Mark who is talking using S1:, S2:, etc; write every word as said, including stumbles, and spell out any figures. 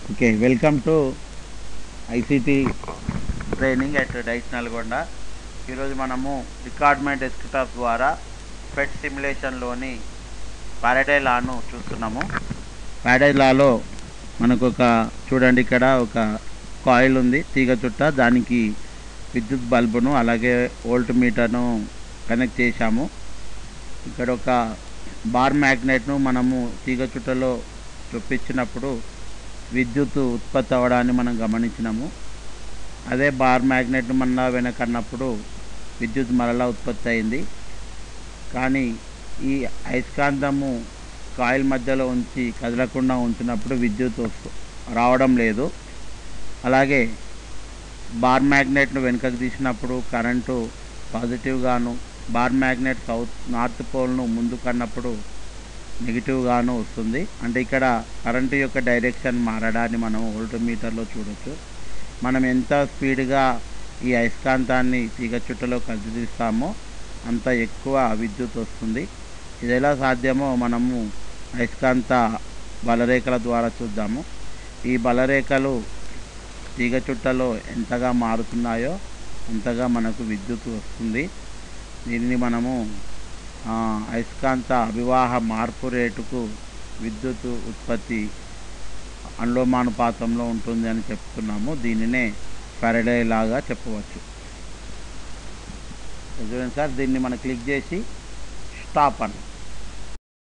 S1: Okay, welcome to ICT training at DIET Nalgonda. ఈరోజు మనము రికార్డ్మెంట్ desktop ద్వారా ఫెట్ సిమ్యులేషన్లోని పారడై లాను చూస్తున్నాము. పారడై లాలో మనకు ఒక చూడండి, ఇక్కడ ఒక కాయిల్ ఉంది, తీగ చుట్ట. దానికి విద్యుత్ బల్బును అలాగే వోల్ట్ మీటర్ను కనెక్ట్ చేశాము. ఇక్కడ ఒక బార్ మ్యాగ్నెట్ను మనము తీగ చుట్టలో చొప్పించినప్పుడు విద్యుత్ ఉత్పత్తి అవ్వడాన్ని మనం గమనించినాము. అదే బార్ మ్యాగ్నెట్ను మళ్ళా వెనకన్నప్పుడు విద్యుత్ మరలా ఉత్పత్తి అయింది. కానీ ఈ అయస్కాంతము కాయిల్ మధ్యలో ఉంచి కదలకుండా ఉంచినప్పుడు విద్యుత్ రావడం లేదు. అలాగే బార్ మ్యాగ్నెట్ను వెనుకకు తీసినప్పుడు కరెంటు పాజిటివ్గాను, బార్ మ్యాగ్నెట్ సౌత్ నార్త్ పోల్ను ముందు కన్నప్పుడు నెగిటివ్గాను వస్తుంది. అంటే ఇక్కడ కరెంటు యొక్క డైరెక్షన్ మారడాన్ని మనం వోల్ట్ మీటర్లో చూడొచ్చు. మనం ఎంత స్పీడ్గా ఈ అయస్కాంతాన్ని తీగ చుట్టలో కదిలిస్తామో అంత ఎక్కువ విద్యుత్ వస్తుంది. ఇది ఎలా సాధ్యమో మనము అయస్కాంత బలరేఖల ద్వారా చూద్దాము. ఈ బలరేఖలు తీగ చుట్టలో ఎంతగా మారుతున్నాయో అంతగా మనకు విద్యుత్ వస్తుంది. దీనిని మనము అయస్కాంత అభివాహ మార్పు రేటుకు విద్యుత్ ఉత్పత్తి అనులోమానుపాతంలో ఉంటుంది అని చెప్తున్నాము. దీనినే ఫారడే లాగా చెప్పవచ్చు. చూడండి సార్, దీన్ని మనం క్లిక్ చేసి స్టాప్ అని